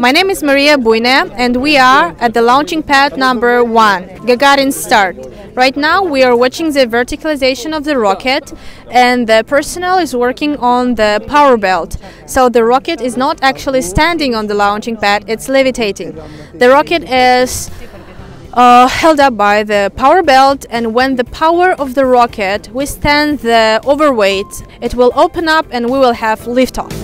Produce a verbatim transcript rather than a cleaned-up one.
My name is Maria Buyne and we are at the launching pad number one, Gagarin start. Right now we are watching the verticalization of the rocket and the personnel is working on the power belt. So the rocket is not actually standing on the launching pad, it's levitating. The rocket is Uh, held up by the power belt, and when the power of the rocket withstands the overweight, it will open up and we will have liftoff.